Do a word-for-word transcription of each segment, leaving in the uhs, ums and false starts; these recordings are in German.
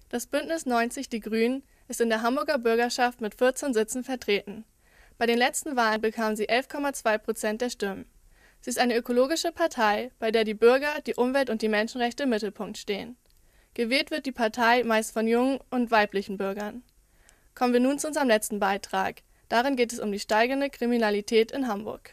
Das Bündnis neunzig Die Grünen ist in der Hamburger Bürgerschaft mit vierzehn Sitzen vertreten. Bei den letzten Wahlen bekam sie elf Komma zwei Prozent der Stimmen. Sie ist eine ökologische Partei, bei der die Bürger, die Umwelt und die Menschenrechte im Mittelpunkt stehen. Gewählt wird die Partei meist von jungen und weiblichen Bürgern. Kommen wir nun zu unserem letzten Beitrag. Darin geht es um die steigende Kriminalität in Hamburg.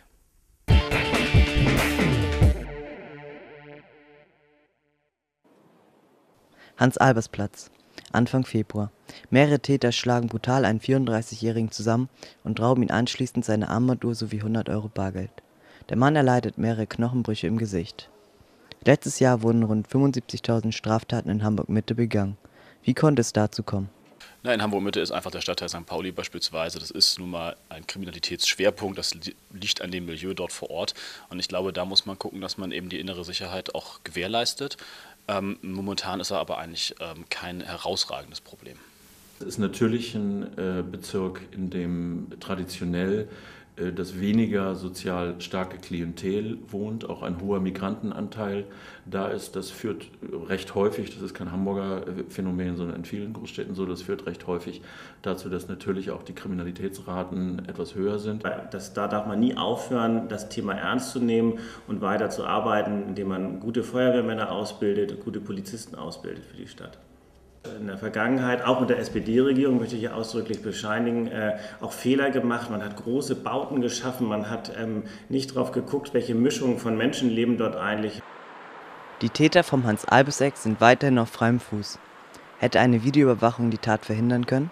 Hans-Albers-Platz, Anfang Februar. Mehrere Täter schlagen brutal einen vierunddreißigjährigen zusammen und rauben ihn anschließend seine Armbanduhr sowie hundert Euro Bargeld. Der Mann erleidet mehrere Knochenbrüche im Gesicht. Letztes Jahr wurden rund fünfundsiebzigtausend Straftaten in Hamburg-Mitte begangen. Wie konnte es dazu kommen? Na, in Hamburg-Mitte ist einfach der Stadtteil Sankt Pauli beispielsweise. Das ist nun mal ein Kriminalitätsschwerpunkt, das liegt an dem Milieu dort vor Ort. Und ich glaube, da muss man gucken, dass man eben die innere Sicherheit auch gewährleistet. Ähm, momentan ist er aber eigentlich ähm, kein herausragendes Problem. Es ist natürlich ein äh, Bezirk, in dem traditionell äh, das weniger sozial starke Klientel wohnt, auch ein hoher Migrantenanteil da ist. Das führt recht häufig, das ist kein Hamburger Phänomen, sondern in vielen Großstädten so, das führt recht häufig dazu, dass natürlich auch die Kriminalitätsraten etwas höher sind. Das, da darf man nie aufhören, das Thema ernst zu nehmen und weiter zu arbeiten, indem man gute Feuerwehrmänner ausbildet, gute Polizisten ausbildet für die Stadt. In der Vergangenheit, auch unter S P D-Regierung, möchte ich hier ausdrücklich bescheinigen, äh, auch Fehler gemacht. Man hat große Bauten geschaffen, man hat ähm, nicht darauf geguckt, welche Mischung von Menschen leben dort eigentlich. Die Täter vom Hans-Albers-Eck sind weiterhin auf freiem Fuß. Hätte eine Videoüberwachung die Tat verhindern können?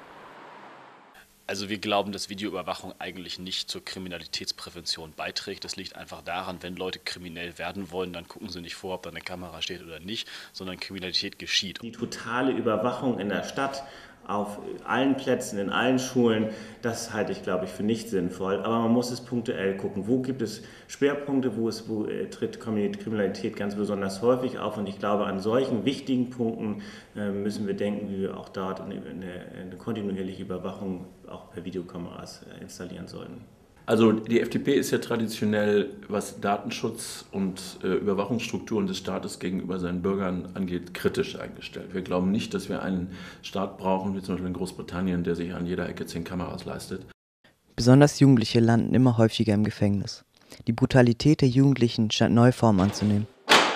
Also wir glauben, dass Videoüberwachung eigentlich nicht zur Kriminalitätsprävention beiträgt. Das liegt einfach daran, wenn Leute kriminell werden wollen, dann gucken sie nicht vor, ob da eine Kamera steht oder nicht, sondern Kriminalität geschieht. Die totale Überwachung in der Stadt, auf allen Plätzen, in allen Schulen, das halte ich, glaube ich, für nicht sinnvoll. Aber man muss es punktuell gucken. Wo gibt es Schwerpunkte, wo, es, wo äh, tritt Kriminalität ganz besonders häufig auf? Und ich glaube, an solchen wichtigen Punkten äh, müssen wir denken, wie wir auch dort eine, eine, eine kontinuierliche Überwachung auch per Videokameras äh, installieren sollten. Also die F D P ist ja traditionell, was Datenschutz und äh, Überwachungsstrukturen des Staates gegenüber seinen Bürgern angeht, kritisch eingestellt. Wir glauben nicht, dass wir einen Staat brauchen, wie zum Beispiel in Großbritannien, der sich an jeder Ecke zehn Kameras leistet. Besonders Jugendliche landen immer häufiger im Gefängnis. Die Brutalität der Jugendlichen scheint neue Formen anzunehmen.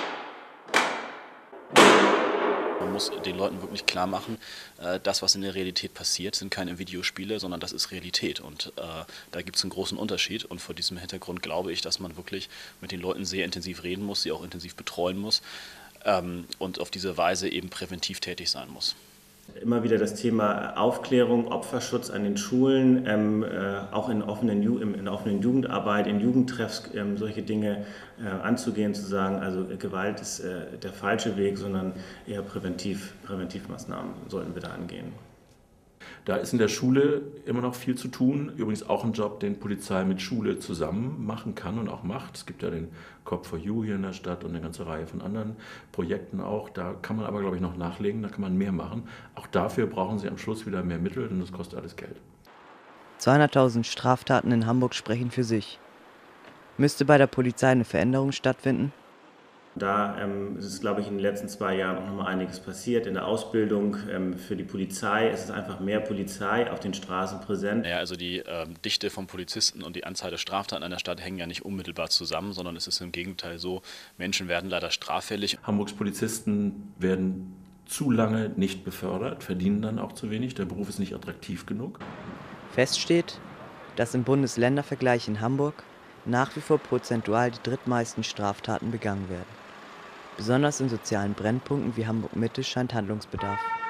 Man muss den Leuten wirklich klar machen, äh, das, was in der Realität passiert, sind keine Videospiele, sondern das ist Realität. Und äh, da gibt es einen großen Unterschied. Und vor diesem Hintergrund glaube ich, dass man wirklich mit den Leuten sehr intensiv reden muss, sie auch intensiv betreuen muss ähm, und auf diese Weise eben präventiv tätig sein muss. Immer wieder das Thema Aufklärung, Opferschutz an den Schulen, ähm, äh, auch in offenen, Ju in der offenen Jugendarbeit, in Jugendtreffs ähm, solche Dinge äh, anzugehen, zu sagen, also Gewalt ist äh, der falsche Weg, sondern eher präventiv, Präventivmaßnahmen sollten wir da angehen. Da ist in der Schule immer noch viel zu tun. Übrigens auch ein Job, den Polizei mit Schule zusammen machen kann und auch macht. Es gibt ja den Cop for You hier in der Stadt und eine ganze Reihe von anderen Projekten auch. Da kann man aber, glaube ich, noch nachlegen, da kann man mehr machen. Auch dafür brauchen sie am Schluss wieder mehr Mittel, denn das kostet alles Geld. zweihunderttausend Straftaten in Hamburg sprechen für sich. Müsste bei der Polizei eine Veränderung stattfinden? Da ähm, ist es, glaube ich, in den letzten zwei Jahren auch noch mal einiges passiert. In der Ausbildung ähm, für die Polizei ist es einfach mehr Polizei auf den Straßen präsent. Ja, also die ähm, Dichte von Polizisten und die Anzahl der Straftaten in der Stadt hängen ja nicht unmittelbar zusammen, sondern es ist im Gegenteil so, Menschen werden leider straffällig. Hamburgs Polizisten werden zu lange nicht befördert, verdienen dann auch zu wenig. Der Beruf ist nicht attraktiv genug. Fest steht, dass im Bundes-Länder-Vergleich in Hamburg nach wie vor prozentual die drittmeisten Straftaten begangen werden. Besonders in sozialen Brennpunkten wie Hamburg-Mitte scheint Handlungsbedarf.